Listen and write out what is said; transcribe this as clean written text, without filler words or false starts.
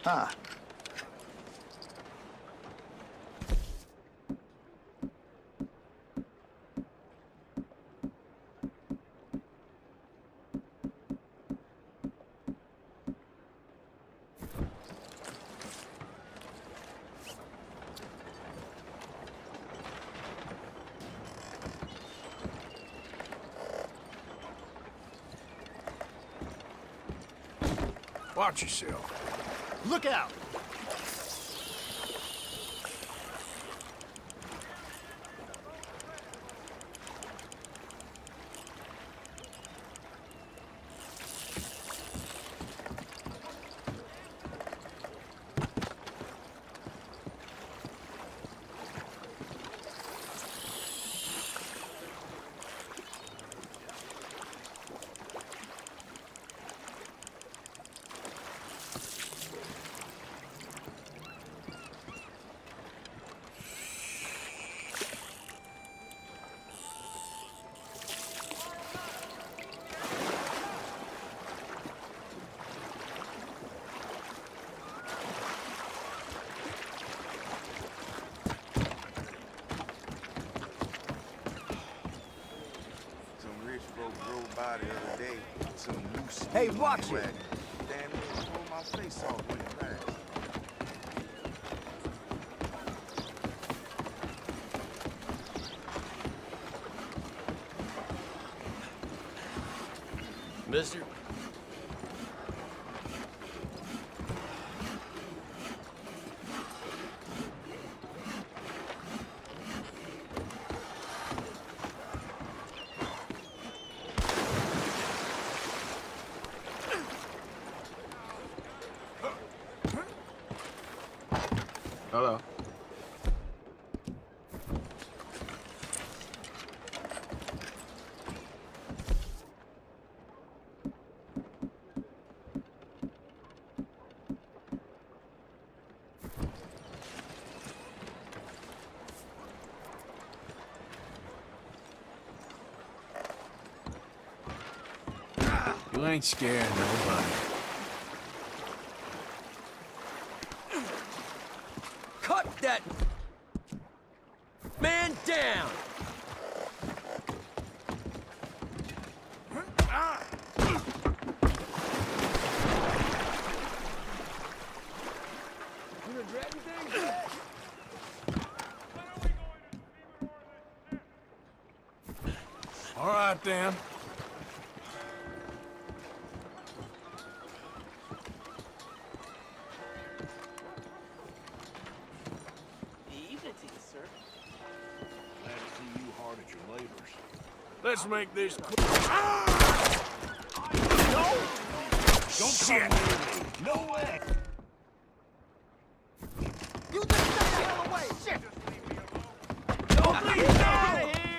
Ah. Watch yourself. Look out! Hey, watch it! Damn, it tore my face off when it passed. Mister? Hello. You ain't scared nobody. Cut that man down! You regret anything? All right, then. Let's make this quick. Ah! No! Don't shit! No way! You just stay the hell away! Shit! Don't leave me out of here!